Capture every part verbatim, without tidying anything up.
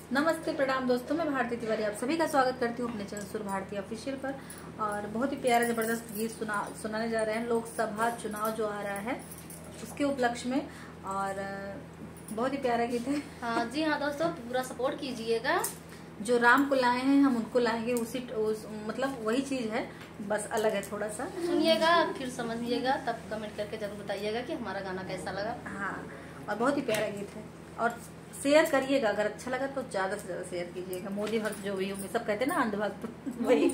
नमस्ते प्रणाम दोस्तों, मैं भारती तिवारी आप सभी का स्वागत करती हूँ अपने चैनल सुर भारती ऑफिशियल पर। और बहुत ही प्यारा जबरदस्त गीत सुना सुनाने जा रहे हैं। लोकसभा चुनाव जो आ रहा है उसके उपलक्ष्य में, और बहुत ही प्यारा गीत है। हाँ जी हाँ दोस्तों, पूरा सपोर्ट कीजिएगा। जो राम को लाए हैं हम उनको लाएंगे, उसी उस, मतलब वही चीज है, बस अलग है थोड़ा सा। सुनिएगा फिर समझिएगा, तब कमेंट करके जरूर बताइएगा कि हमारा गाना कैसा लगा। हाँ, और बहुत ही प्यारा गीत है। और शेयर करिएगा, अगर अच्छा लगा तो ज्यादा से ज्यादा शेयर कीजिएगा। मोदी भक्त जो भी होंगे, सब कहते हैं ना अंधभक्त, वही।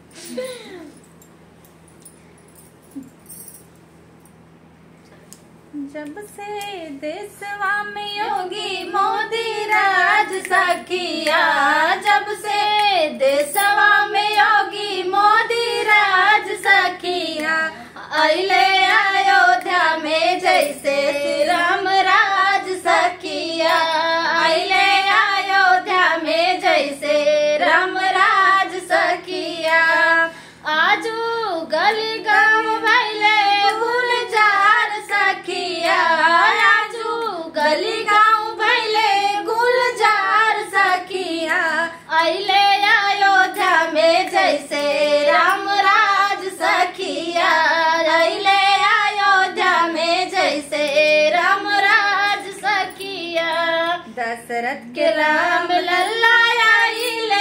जब से देशवा में योगी मोदी राज सखिया, जब से देशवा में योगी मोदी राज सखिया, अइले अयोध्या में जैसे राम राज सखिया, अइले अयोध्या में जैसे राम राज सखिया। आजू गली गाँव भैले गुलजार सखिया, आजू गली गाँव भैले गुलजार सखिया, अइले अयोध्या में जैसे राम राज सखिया, अइले अयोध्या में जैसे राम राज सखिया। दशरथ के राम लल्ला आइले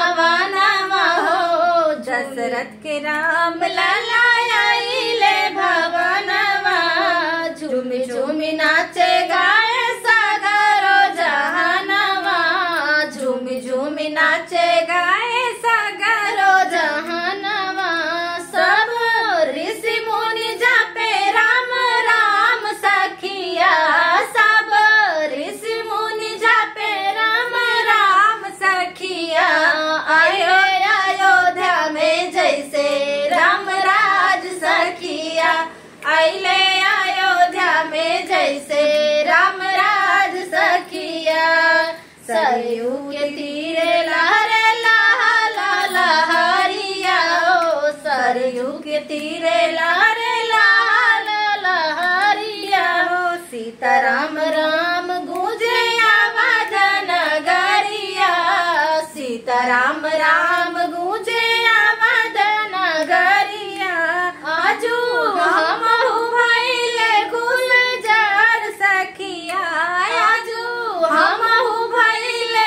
भवनवा हो, दशरथ के राम लल्ला आइले भवनवा, झूमी झूमी नाचे गाए सागरो जहानवा, झूमी झूमी नाचे गाए सागरो जहानवा। सब ऋषि मुनि जापे राम राम सखिया, सब ऋषि मुनि जापे राम राम सखिया, आयो अयोध्या में जैसे राम राज सखिया, अइले अयोध्या में जैसे राम राज सखिया। सरयू के तीरे लहरे लहा लहरिया, ओ सरयू के तीरे लहरे लहा लहरिया, ओ सीताराम राम गूंजे आवाज नगरिया, सीताराम राम गूंजे आवाज नगरिया। आजू हम भइले गुलजार सखिया, आजू हम भइले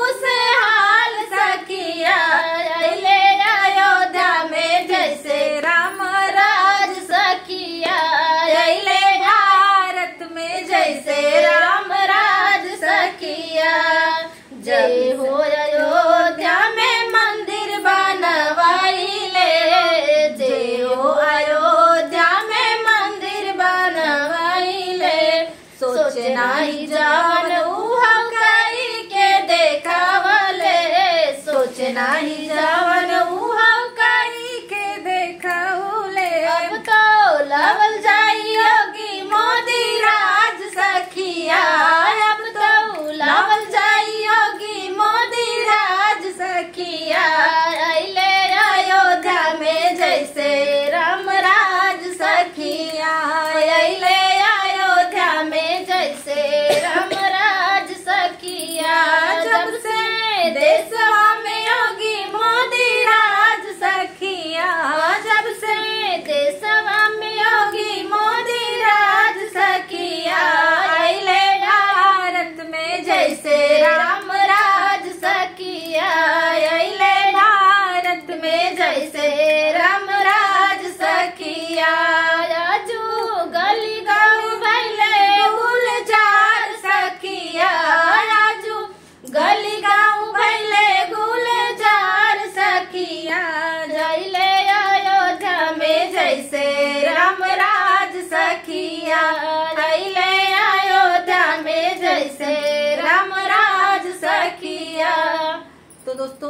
खुशहाल सखिया, अइले अयोध्या में जैसे राम राज सखिया, अइले भारत में जैसे राम राज सखिया। जय हो अयोध्या में मंदिर बनवाइले, जय हो अयोध्या में मंदिर बनवाइले, सोचे नाही जावन उहा कई के देखावले, सोचे नाही जावन उहा कई के देखावले। अब तो लावल जाई योगी मोदी राज सखिया, अब तो लावल जाई योगी मोदी राज सखिया, अइले अयोध्या में जैसे राम राज सखिया, अइले अयोध्या में जैसे राम राज सखिया। जब से देशवा में योगी मोदी राज सखिया, जब से देशवा में योगी मोदी राज सखिया, अइले भारत में जैसे राम राज सखिया, अइले भारत में जैसे राम राज सखिया। आजू गली गाँव भैले गुलजार सखिया, आजू गली गाँव भैले गुलजार सखिया, अइले अयोध्या में जैसे राम राज सखिया, अइले अयोध्या में जैसे राम राज सखिया। तो दोस्तों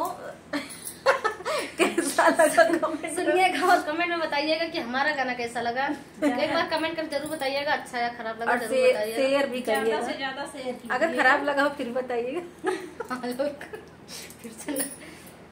कैसा लगा कमेंट सुनिएगा और कमेंट में बताइएगा कि हमारा गाना कैसा लगा। एक बार कमेंट कर जरूर बताइएगा, अच्छा या खराब लगा जरूर बताइएगा। शेयर भी करिएगा, ज्यादा से ज्यादा शेयर कीजिए। अगर खराब लगा हो फिर बताइएगा। फिर से